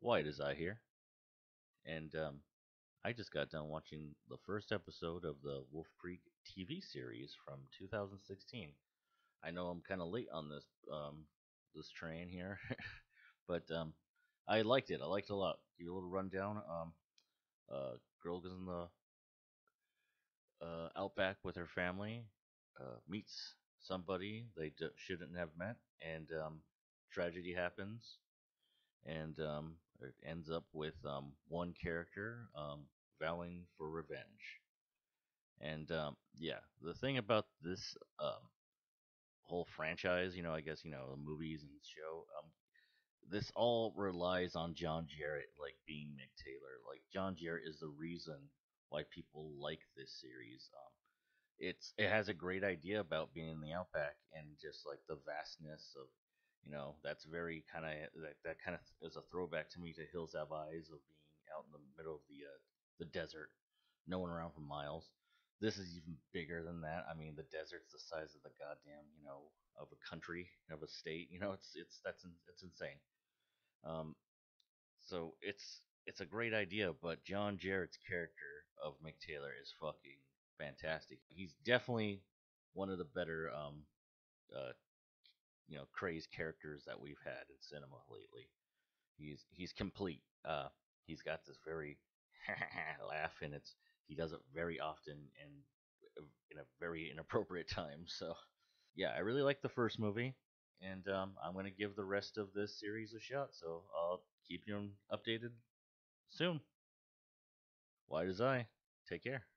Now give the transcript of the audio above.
White as I hear, and I just got done watching the first episode of the Wolf Creek TV series from 2016. I know I'm kind of late on this train here, but I liked it. I liked it a lot. Give you a little rundown. Girl goes in the outback with her family, meets somebody they shouldn't have met, and tragedy happens, and it ends up with one character vowing for revenge. And yeah, the thing about this whole franchise, I guess the movies and show, this all relies on John Jarrett like being Mick Taylor. Like John Jarrett is the reason why people like this series. It has a great idea about being in the outback and just like the vastness of that's very kind of that kind of is a throwback to me to Hills Have Eyes of being out in the middle of the desert, no one around for miles. This is even bigger than that. I mean, the desert's the size of the goddamn of a country, of a state. It's insane. Um, so it's a great idea, but John Jarrett's character of Mick Taylor is fucking fantastic. He's definitely one of the better uh, crazed characters that we've had in cinema lately. He's complete. He's got this very laugh, and he does it very often and in a very inappropriate time. So yeah, I really like the first movie, and I'm gonna give the rest of this series a shot. So I'll keep you updated soon. Why does I? Take care.